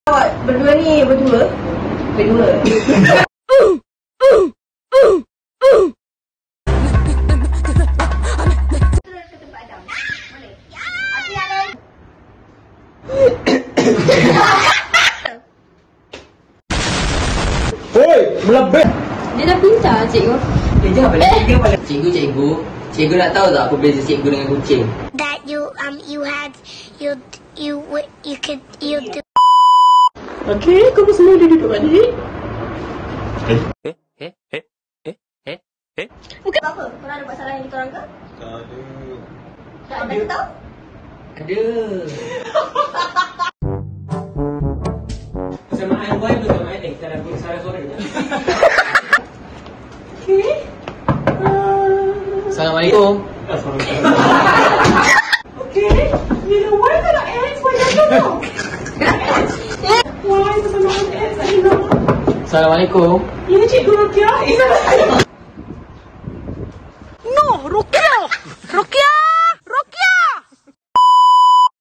Awak berdua ni berdua? Berdua. Oi, melebih. Dia dah pintar cikgu. Dia jangan balik cikgu. Cikgu nak tahu tak apa beza cikgu dengan kucing? That you could do. Okey, kamu semua duduk balik. Bukan apa? Korang ada buat salah yang kita orang ke? Tak ada. Tak tahu? Ada. Persamaan Y persamaan X dalam suara je. Okey. Assalamualaikum. Okey. Bila Y kalau X, Y jangan tahu. Y persamaan X, I know. Assalamualaikum. Ini cikgu Rukia. No, Rukia!